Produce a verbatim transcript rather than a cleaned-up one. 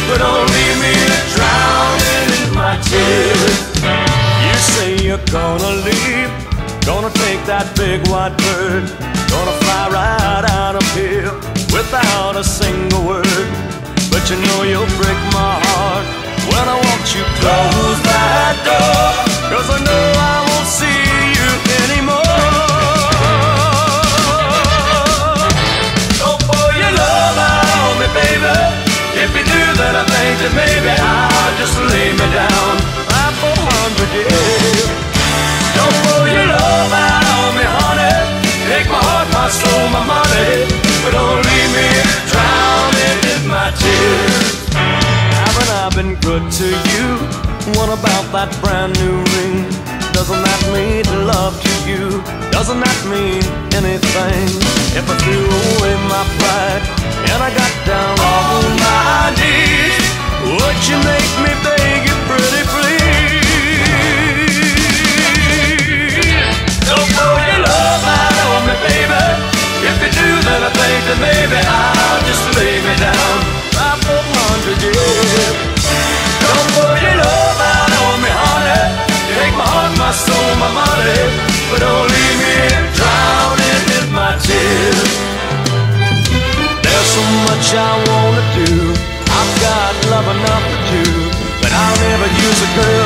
but don't leave me drowning in my tears. You say you're gonna leave, gonna take that big white bird, gonna fly right out of here without a single word. But you know you'll break my heart when I want you close that door, 'cause I know I won't see you anymore. Don't pour your love out on me, baby. If you do, then I think that maybe I'll just lay me down right for a hundred years. Don't pour your love out on me, honey. Take my heart, my soul, my money, but don't leave me drowning in my tears. Haven't I been good to you? What about that brand new ring? Doesn't that mean love to you? Doesn't that mean anything? If I threw away my pride and I got down on my knees, would you make me beg you pretty please? Don't pour your love out on me, baby. If you do, then I think that maybe I'll just lay me down right for a hundred years. Don't pour your love out on me, honey. Take my heart, my soul, my money, but don't leave me drowning in my tears. There's so much I wanna do, I've got love enough to do, but I'll never use a girl